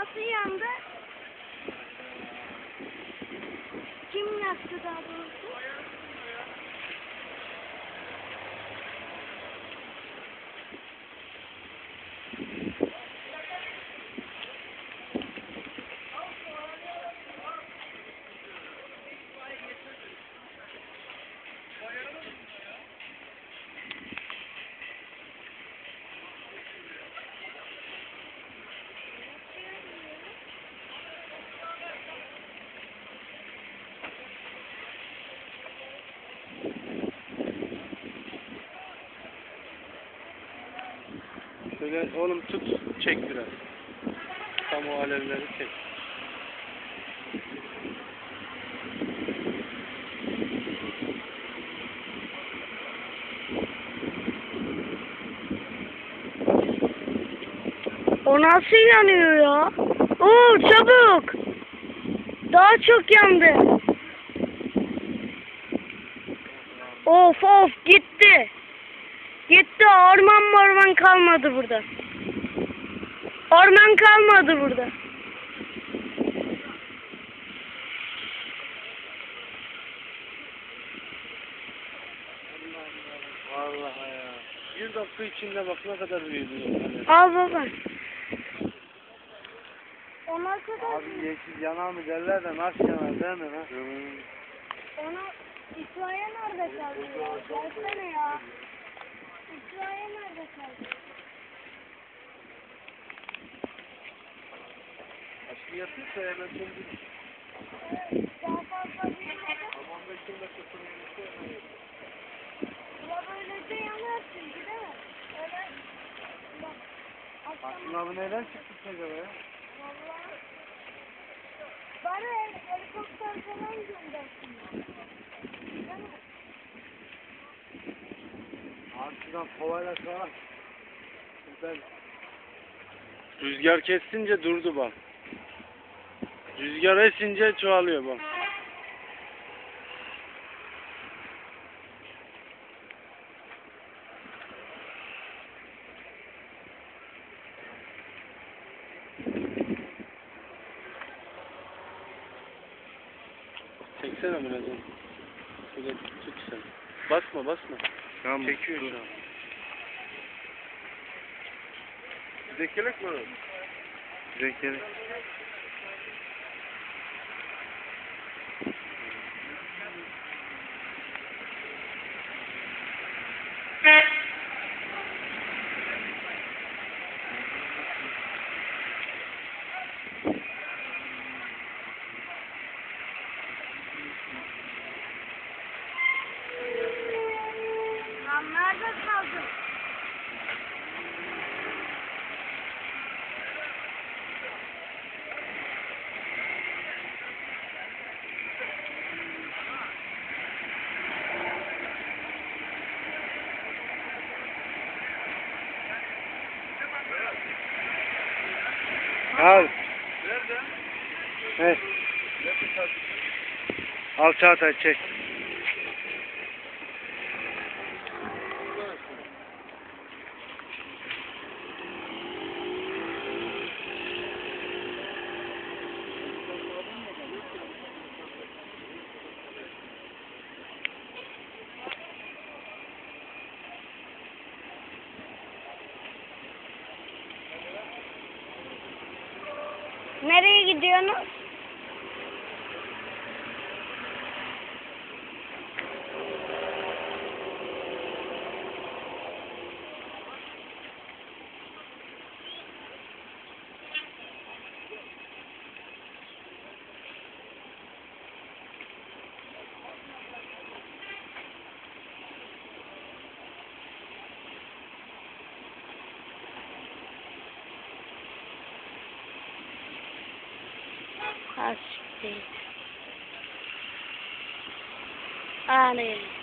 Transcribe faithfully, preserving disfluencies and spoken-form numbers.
nasıl yandı? Kim yaktı daha doğrusu? Şöyle oğlum tut, çek biraz. Tam o alevleri çek. O nasıl yanıyor ya? Oo çabuk. Daha çok yandı. Of of gitti. Gitti, orman morman kalmadı burada. Orman kalmadı burada. Vallahi ya. Bir dakika içinde bak ne kadar büyüdü. Al baba. Ona kadar Abi yeşil yanar mı derler de nasıl yanar değil mi lan? Ona İsmail nerede kaldı ya? Gelsene ya. İsmail nerede kaldı? Aşkı yapıyorsa hemen söndürür. Evet, daha fazla büyümedi. Aman da kim dakika sonra Ya böylece yanar çünkü değil mi? Evet. Bak. Akşam. aslında bu neden çıktı acaba ya? Vallahi. Bana helikopter falan göndersinler. Değil mi? Abi şuradan kovayla sağ. Ben... Rüzgar kesince durdu bak. Rüzgar esince çoğalıyor bak. Çeksene biraz onu. Şöyle tut sen. Basma basma. Tamam. Çekiyor şu an. Zekelek mi? Zekelek. Lan nerede kaldın? Al. Evet. Al Çağatay çek. Nereye gidiyorsunuz? Aşk değil. Ağlayalım.